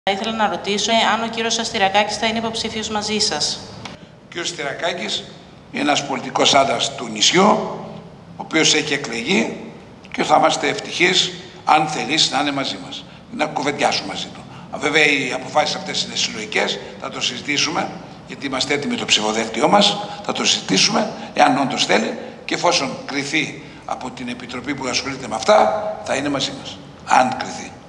Θα ήθελα να ρωτήσω αν ο κύριος Αστηρακάκης θα είναι υποψήφιος μαζί σας. Ο κύριος Αστηρακάκης είναι ένας πολιτικός άντρας του νησιού, ο οποίος έχει εκλεγεί και θα είμαστε ευτυχείς αν θελήσει να είναι μαζί μας, να κουβεντιάσουμε μαζί του. Βέβαια οι αποφάσεις αυτές είναι συλλογικές, θα το συζητήσουμε, γιατί είμαστε έτοιμοι το ψηφοδέλτιό μας, θα το συζητήσουμε, εάν όντως θέλει, και εφόσον κριθεί από την Επιτροπή που ασχολείται με αυτά, θα είναι μαζί μας, αν κριθεί.